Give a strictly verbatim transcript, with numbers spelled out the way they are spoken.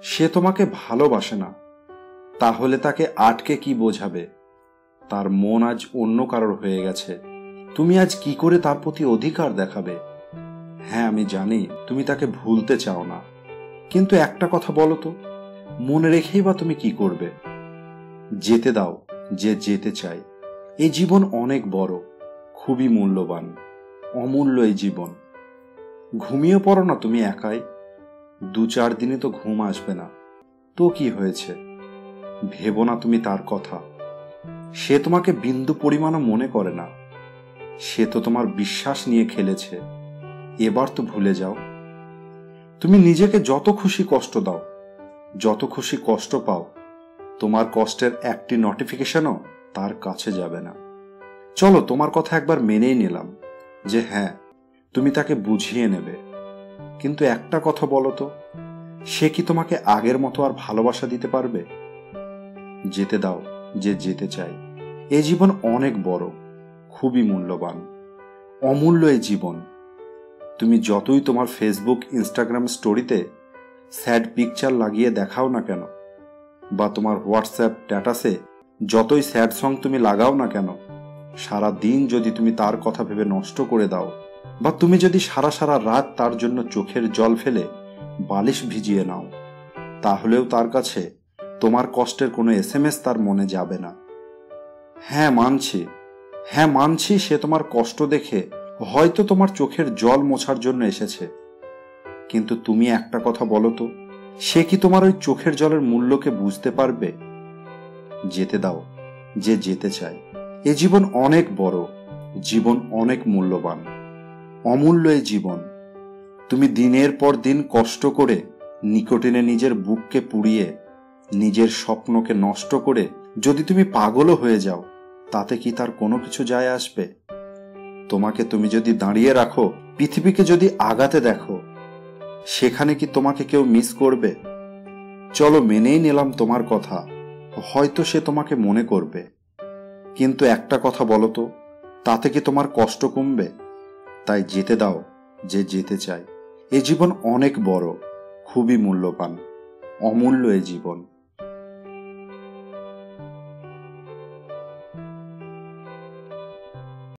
সে তোমাকে ভালোবাসে না, তাহলে তাকে আটকে কি বোঝাবে? তার মন আজ অন্য কারোর হয়ে গেছে, তুমি আজ কি করে তার প্রতি অধিকার দেখাবে? হ্যাঁ, আমি জানি তুমি তাকে ভুলতে চাও না, কিন্তু একটা কথা বলো তো, মনে রেখেই বা তুমি কি করবে? যেতে দাও যে যেতে চায়। এই জীবন অনেক বড়, খুবই মূল্যবান, অমূল্য এই জীবন। ঘুমিয়ে পড়ো না তুমি একাই, দু চার দিনে তো ঘুম আসবে না, তো কি হয়েছে? ভেবো না তুমি তার কথা, সে তোমাকে বিন্দু পরিমাণও মনে করে না, সে তো তোমার বিশ্বাস নিয়ে খেলেছে, এবার তো ভুলে যাও। তুমি নিজেকে যত খুশি কষ্ট দাও, যত খুশি কষ্ট পাও, তোমার কষ্টের একটি নোটিফিকেশনও তার কাছে যাবে না। চলো, তোমার কথা একবার মেনেই নিলাম যে হ্যাঁ, তুমি তাকে বুঝিয়ে নেবে, কিন্তু একটা কথা বলো তো, সে কি তোমাকে আগের মতো আর ভালোবাসা দিতে পারবে? যেতে দাও যে যেতে চায়। এই জীবন অনেক বড়, খুবই মূল্যবান, অমূল্য এই জীবন। তুমি যতই তোমার ফেসবুক ইনস্টাগ্রাম স্টোরিতে স্যাড পিকচার লাগিয়ে দেখাও না কেন, বা তোমার হোয়াটসঅ্যাপ স্ট্যাটাসে যতই স্যাড সং তুমি লাগাও না কেন, সারা দিন যদি তুমি তার কথা ভেবে নষ্ট করে দাও, বা তুমি যদি সারা সারা রাত তার জন্য চোখের জল ফেলে বালিশ ভিজিয়ে নাও, তাহলেও তার কাছে তোমার কষ্টের কোনো এস এম এস তার মনে যাবে না। হ্যাঁ মানছি, হ্যাঁ মানছি, সে তোমার কষ্ট দেখে হয়তো তোমার চোখের জল মোছার জন্য এসেছে, কিন্তু তুমি একটা কথা বলো তো, সে কি তোমার ওই চোখের জলের মূল্যকে বুঝতে পারবে? যেতে দাও যে যেতে চায়। এ জীবন অনেক বড়, জীবন অনেক মূল্যবান, অমূল্য এই জীবন। তুমি দিনের পর দিন কষ্ট করে নিকোটিনে নিজের বুককে পুড়িয়ে, নিজের স্বপ্নকে নষ্ট করে যদি তুমি পাগলও হয়ে যাও, তাতে কি তার কোনো কিছু যায় আসবে? তোমাকে তুমি যদি দাঁড়িয়ে রাখো, পৃথিবীকে যদি আগাতে দেখো, সেখানে কি তোমাকে কেউ মিস করবে? চলো, মেনেই নিলাম তোমার কথা, হয়তো সে তোমাকে মনে করবে, কিন্তু একটা কথা বলো তো, তাতে কি তোমার কষ্ট কমবে? তাই যেতে দাও যে যেতে চায়। এ জীবন অনেক বড়, খুবই মূল্যবান, অমূল্য এ জীবন।